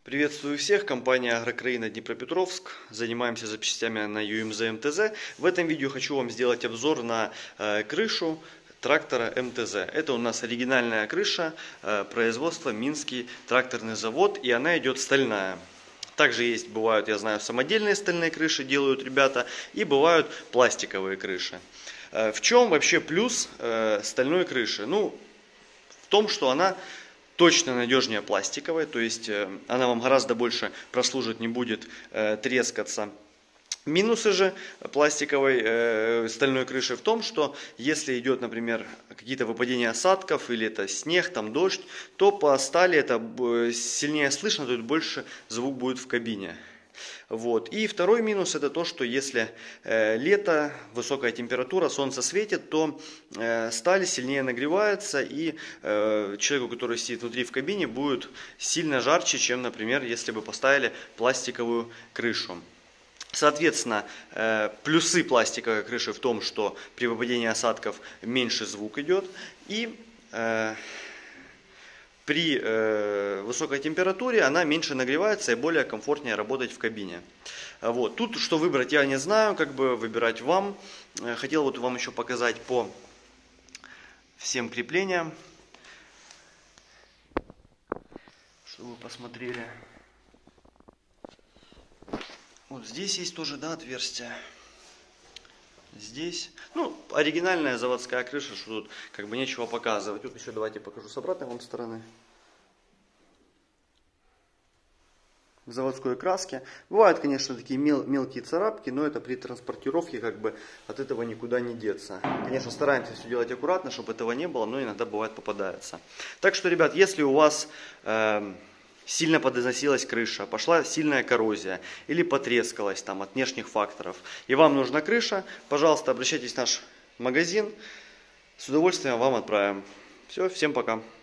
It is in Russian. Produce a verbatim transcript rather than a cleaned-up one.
Приветствую всех, компания Агрокраина Днепропетровск. Занимаемся запчастями на ю эм зэ эм тэ зэ. В этом видео хочу вам сделать обзор на э, крышу трактора эм тэ зэ. Это у нас оригинальная крыша э, производства Минский тракторный завод, и она идет стальная. Также есть, бывают, я знаю, самодельные стальные крыши делают ребята, и бывают пластиковые крыши. Э, в чем вообще плюс э, стальной крыши? Ну, в том, что она точно надежнее пластиковой, то есть э, она вам гораздо больше прослужит, не будет э, трескаться. Минусы же пластиковой э, стальной крыши в том, что если идет, например, какие-то выпадения осадков или это снег, там дождь, то по стали это сильнее слышно, то есть больше звук будет в кабине. Вот. И второй минус это то, что если э, лето, высокая температура, солнце светит, то э, сталь сильнее нагревается, и э, человеку, который сидит внутри в кабине, будет сильно жарче, чем, например, если бы поставили пластиковую крышу. Соответственно, э, плюсы пластиковой крыши в том, что при выпадении осадков меньше звук идет, и э, при э, высокой температуре она меньше нагревается и более комфортнее работать в кабине. Вот. Тут что выбрать я не знаю, как бы выбирать вам. Хотел вот вам еще показать по всем креплениям, чтобы вы посмотрели. Вот здесь есть тоже, да, отверстие. Здесь, ну, оригинальная заводская крыша, что тут как бы нечего показывать. Тут еще давайте покажу с обратной вам стороны. В заводской краске. Бывают, конечно, такие мел мелкие царапки, но это при транспортировке как бы от этого никуда не деться. Конечно, стараемся все делать аккуратно, чтобы этого не было, но иногда бывает попадается. Так что, ребят, если у вас э, сильно подизносилась крыша, пошла сильная коррозия или потрескалась там от внешних факторов, и вам нужна крыша, пожалуйста, обращайтесь в наш магазин, с удовольствием вам отправим. Все, всем пока.